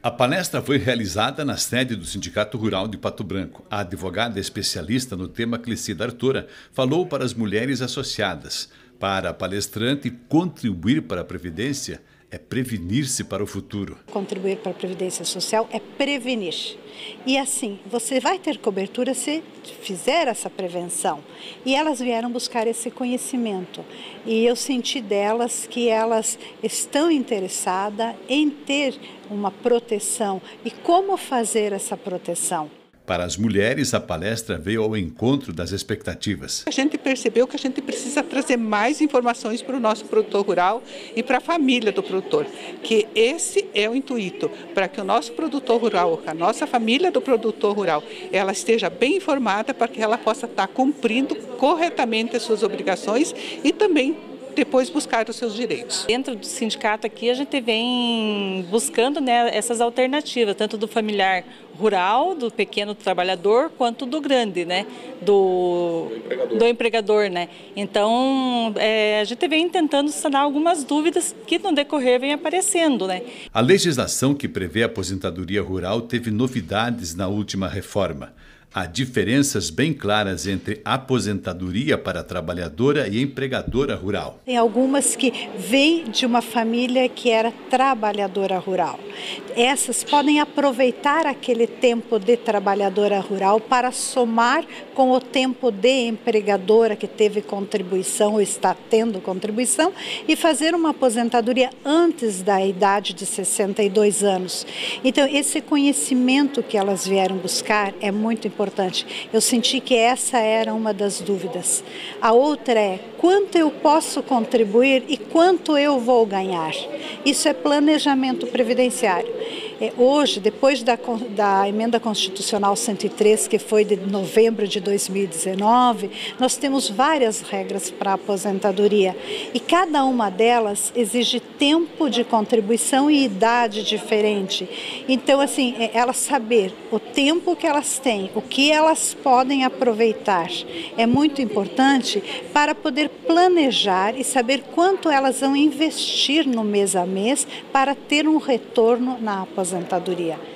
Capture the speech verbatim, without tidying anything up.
A palestra foi realizada na sede do Sindicato Rural de Pato Branco. A advogada especialista no tema, Clecida Artora, falou para as mulheres associadas. Para a palestrante, contribuir para a Previdência é prevenir-se para o futuro. Contribuir para a Previdência Social é prevenir. E assim, você vai ter cobertura se fizer essa prevenção. E elas vieram buscar esse conhecimento. E eu senti delas que elas estão interessadas em ter uma proteção e como fazer essa proteção. Para as mulheres, a palestra veio ao encontro das expectativas. A gente percebeu que a gente precisa trazer mais informações para o nosso produtor rural e para a família do produtor, que esse é o intuito, para que o nosso produtor rural, a nossa família do produtor rural, ela esteja bem informada para que ela possa estar cumprindo corretamente as suas obrigações e também depois buscar os seus direitos. Dentro do sindicato aqui a gente vem buscando, né, essas alternativas, tanto do familiar rural, do pequeno trabalhador, quanto do grande, né, do, do empregador. Do empregador, né. Então é, a gente vem tentando sanar algumas dúvidas que no decorrer vem aparecendo, né. A legislação que prevê a aposentadoria rural teve novidades na última reforma. Há diferenças bem claras entre aposentadoria para a trabalhadora e empregadora rural. Tem algumas que vêm de uma família que era trabalhadora rural. Essas podem aproveitar aquele tempo de trabalhadora rural para somar com o tempo de empregadora que teve contribuição ou está tendo contribuição e fazer uma aposentadoria antes da idade de sessenta e dois anos. Então, esse conhecimento que elas vieram buscar é muito importante. Importante. Eu senti que essa era uma das dúvidas. A outra é quanto eu posso contribuir e quanto eu vou ganhar. Isso é planejamento previdenciário. É, hoje, depois da, da emenda constitucional cento e três, que foi de novembro de dois mil e dezenove, nós temos várias regras para a aposentadoria e cada uma delas exige tempo de contribuição e idade diferente. Então, assim, é, elas saber o tempo que elas têm, o que elas podem aproveitar, é muito importante para poder planejar e saber quanto elas vão investir no mês a mês para ter um retorno na aposentadoria.